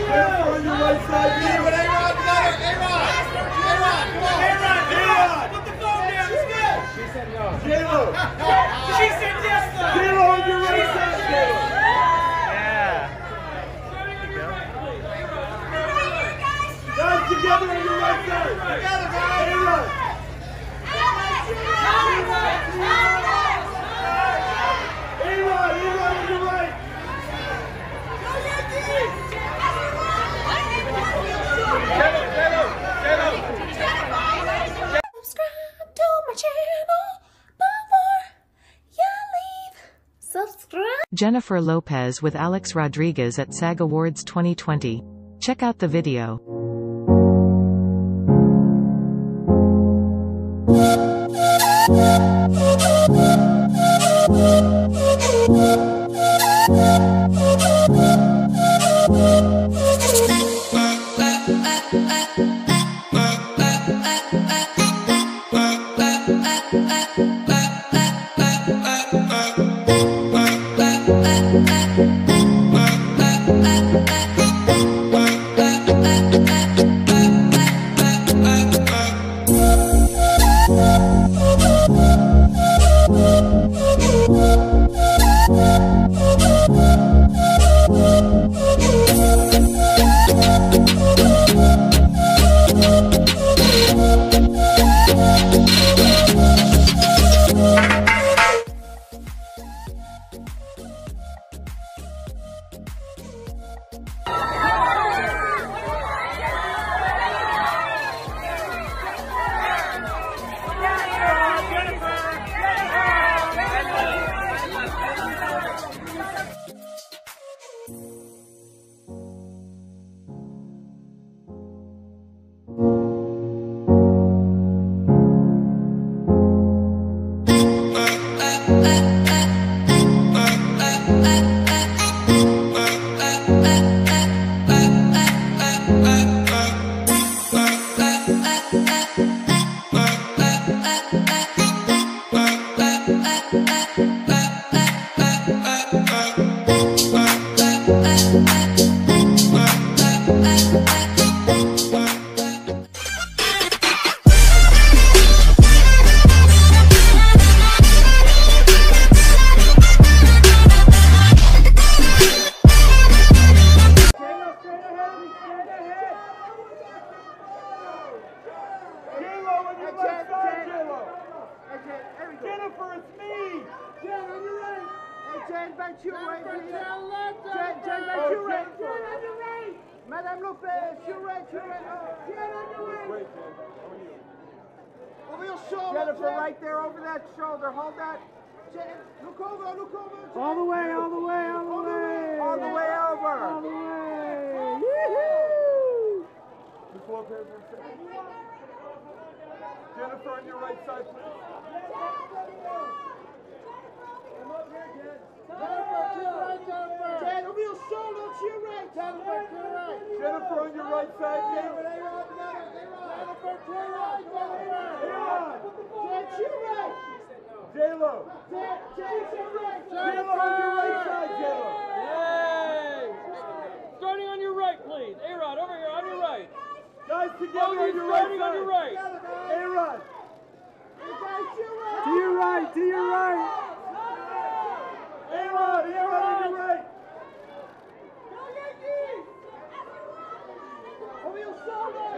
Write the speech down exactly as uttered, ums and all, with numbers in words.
Jennifer on your right side. A-Rod, A-Rod, A-Rod. A-Rod, come on. A-Rod, A-Rod. Put the phone down, let's go. She said no. J-Lo. She said yes, though. J-Lo on your right side. Yeah. Guys, together on your right side. Together, guys. A-Rod. A-Rod, A-Rod on your right. Subscribe to my channel before you leave. Subscribe. Jennifer Lopez with Alex Rodriguez at SAG Awards twenty twenty. Check out the video. Jennifer, it's me! Jen, on your right! Hey, Jen, back to your right, please. Jen, Jen, Jen, back to your right. Jen, on your right! Madame Lopez, your right, your right. Oh, Jen, on your right! Great, Jen. How are you? Over your shoulder, Jennifer, right there, over that shoulder. Hold that. Jen, look over, look over. Jen. All the way, all the way, all the way! All the way over! All the way! Woo-hoo! Miss Lopez, one second. Jennifer, on your right side, please. Come up here, Jen. Jennifer, to your right, Jennifer. Jen, over your shoulder, to your right. Jennifer, to your right. Jennifer, on your right side, Jen. Jennifer, to your right, Jennifer. A-Rod. Jen, to your right. J-Lo. Jen, Jen, to your right. J-Lo, on your right side, J-Lo. Yay! Starting on your right, please. A-Rod, over here, on your right. Guys, together Oh, on your right starting on your right. A-Rod. Hey, guys, to your right. To your right, to your right. A-Rod, A-Rod on your right. Over your shoulder.